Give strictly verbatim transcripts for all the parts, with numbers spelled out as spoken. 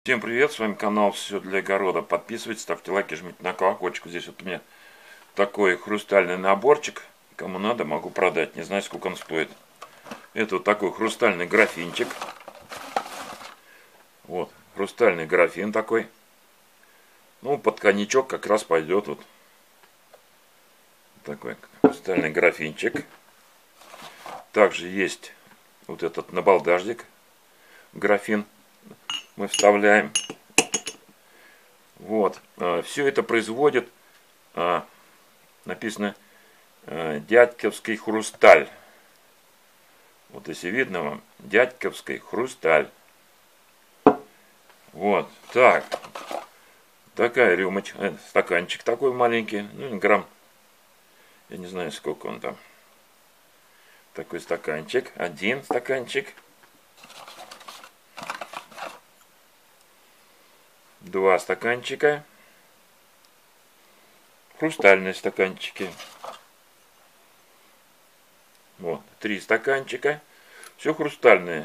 Всем привет, с вами канал Все для огорода. Подписывайтесь, ставьте лайки, жмите на колокольчик. Здесь вот у меня такой хрустальный наборчик. Кому надо, могу продать. Не знаю, сколько он стоит. Это вот такой хрустальный графинчик. Вот, хрустальный графин такой. Ну, под коньячок как раз пойдет вот такой хрустальный графинчик. Также есть вот этот набалдажник, графин. Мы вставляем. Вот. Все это производит, написано, Дядьковский хрусталь. Вот если видно вам, Дядьковский хрусталь. Вот. Так. Такая рюмочка, стаканчик такой маленький. Ну, грамм, я не знаю, сколько он там. Такой стаканчик. Один стаканчик. Два стаканчика. Хрустальные стаканчики. Вот, три стаканчика. Все хрустальные.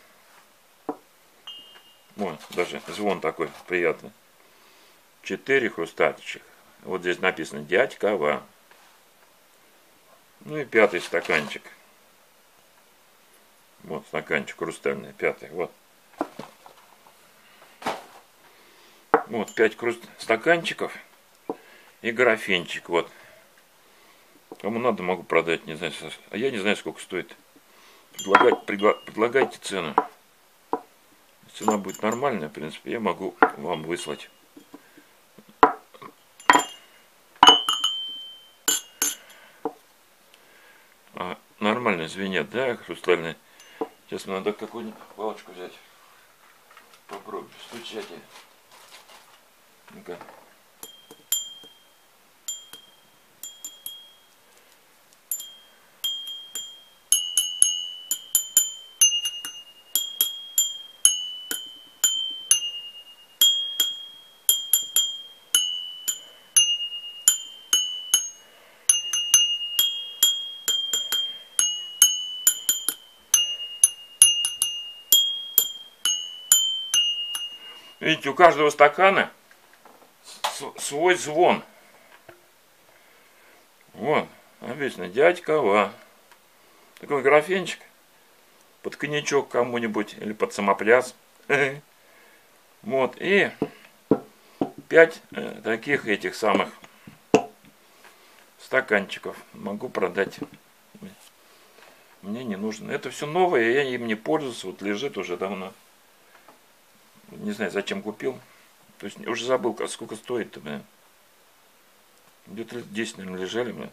Вот, даже звон такой приятный. Четыре хрустальчика. Вот здесь написано Дядькова. Ну и пятый стаканчик. Вот стаканчик хрустальный, пятый. Вот. Вот пять хруст... стаканчиков и графинчик. Вот. Кому надо, могу продать. Не знаю, а я не знаю, сколько стоит. Предлагать, предла... Предлагайте цену. Цена будет нормальная, в принципе, я могу вам выслать. А, нормально звенят, да, хрустальные. Сейчас надо какую-нибудь палочку взять. Попробую стучать. Ну-ка. Видите, у каждого стакана свой звон. Вот, обычно Дядькова. Такой графинчик. Под коньячок кому-нибудь или под самопляс. Вот, и пять таких этих самых стаканчиков могу продать. Мне не нужно. Это все новое, я им не пользуюсь. Вот лежит уже давно. Не знаю, зачем купил. То есть уже забыл, сколько стоит-то, блин. Где-то десять, наверное, лежали, блин.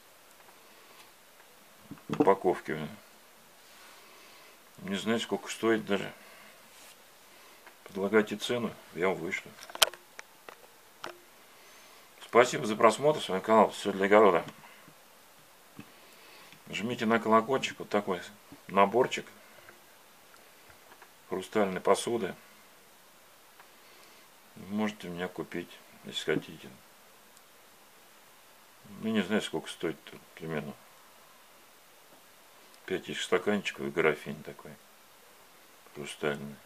В упаковке, блин. Не знаю, сколько стоит даже. Предлагайте цену, я вам вышлю. Спасибо за просмотр. С вами канал Все для огорода. Жмите на колокольчик. Вот такой наборчик хрустальной посуды. Можете меня купить, если хотите. Ну, не знаю, сколько стоит примерно. Пять этих стаканчиков и графин такой хрустальный.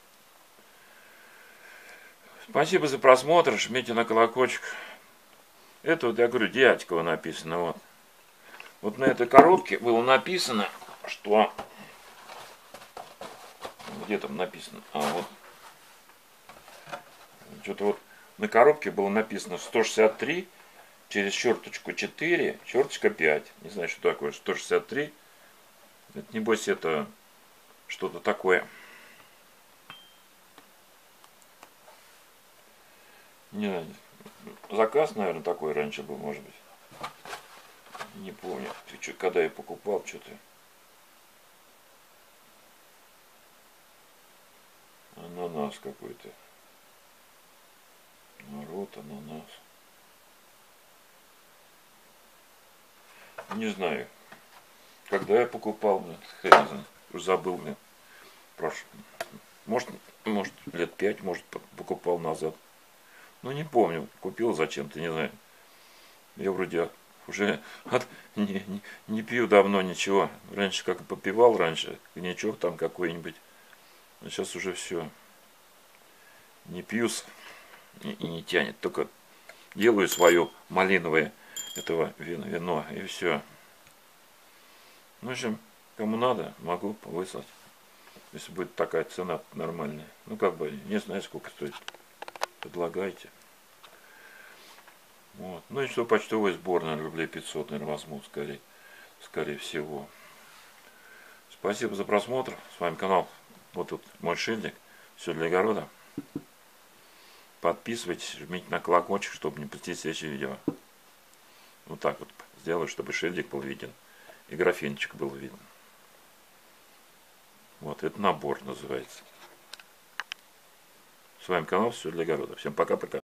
Спасибо за просмотр. Жмите на колокольчик. Это вот, я говорю, Дядькова написано. Вот. Вот на этой коробке было написано, что... Где там написано? А, вот. Что-то вот на коробке было написано сто шестьдесят три, через черточку четыре, черточка пять. Не знаю, что такое сто шестьдесят три. Это, небось, это что-то такое. Не знаю. Заказ, наверное, такой раньше был, может быть. Не помню. Когда я покупал, что-то. Ананас какой-то. Народ, ананас. Не знаю. Когда я покупал, блин, хрен, уже забыл, блин. Прошлый. Может, может, лет пять, может, покупал назад. Ну, не помню. Купил зачем-то, не знаю. Я вроде уже от, не, не, не пью давно ничего. Раньше как попивал раньше, коньячок там какой-нибудь. А сейчас уже все. не пьюсь и, и не тянет. Только делаю свое малиновое этого вино, вино и все. В общем, кому надо, могу выслать. Если будет такая цена нормальная. Ну, как бы, не знаю, сколько стоит. Предлагайте. Вот. Ну и что, почтовый сбор, наверное, рублей пятьсот, наверное, возьму, скорее, скорее всего. Спасибо за просмотр. С вами канал, вот тут мой шильдик. Все для огорода. Подписывайтесь, жмите на колокольчик, чтобы не пропустить следующее видео. Вот так вот сделаю, чтобы шильдик был виден. И графинчик был виден. Вот, это набор называется. С вами канал «Все для огорода». Всем пока-пока.